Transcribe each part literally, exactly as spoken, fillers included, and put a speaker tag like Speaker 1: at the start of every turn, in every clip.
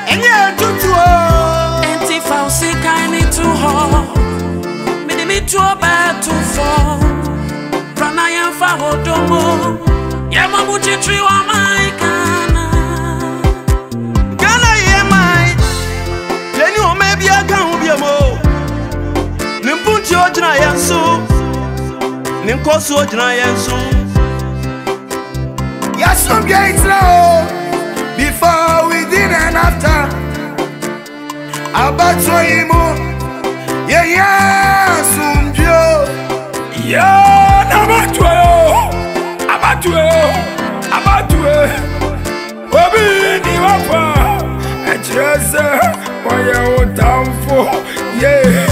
Speaker 1: Enye tutuo.
Speaker 2: Enti fausi kaini tu ho. Mini mi tu oba tu fo. Rana yemfa hodomo. Yema muchitri wa maikana.
Speaker 1: Gana yemai. Leni omebi aka ubiemo. Nimpunti ojina yensu. Nimkosu ojina yensu.
Speaker 3: Yasum gates now. Before, within and after. Abatoimo. Yeah, yeah, Sumbio.
Speaker 4: Yeah, Nabatweo. Abatweo. Abatweo. Obi ni wapa. Ejese. Waya otamfo. Yeah.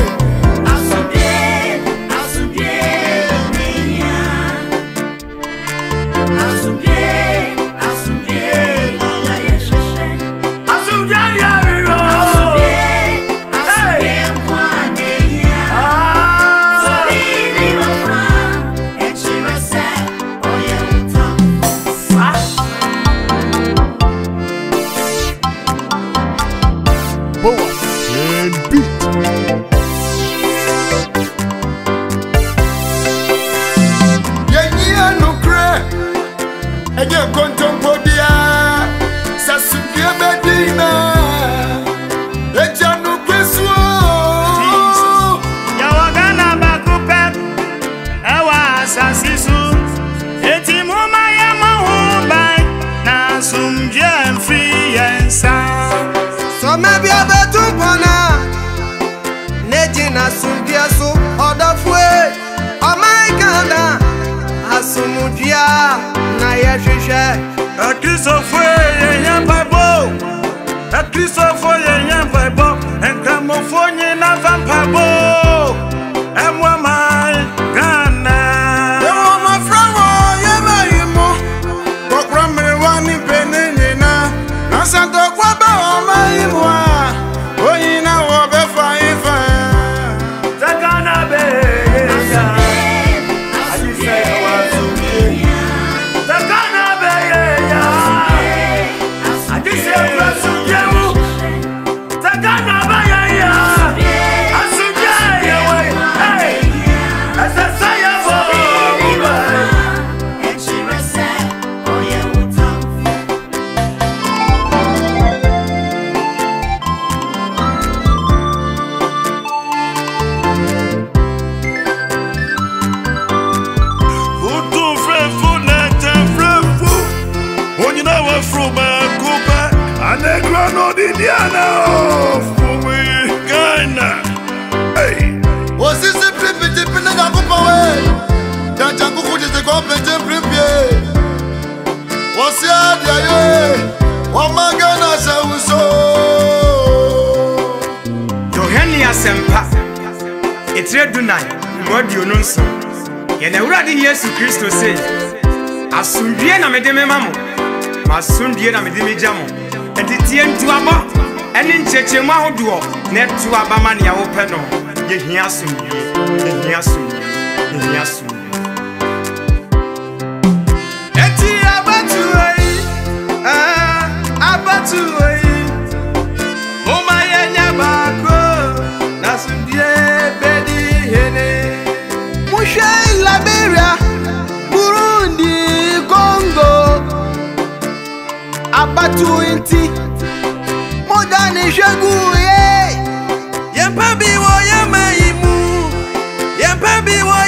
Speaker 1: Yesu Kristo say asundie na mede me mamo masundie na mede me jamo enti tie ntu aba ene nchechemu ahodo na etu aba ma ne ya wo pe no ye hia asundie ye hia asundie ye hia asundie enti abatu ai ah abatu ai o ma ye nya ba ko na asundie bedi hene Mushai Liberia, Burundi, Congo, Abatu inti, Modani Shagu, Yempabi wa Yamaimu, Yempabi wa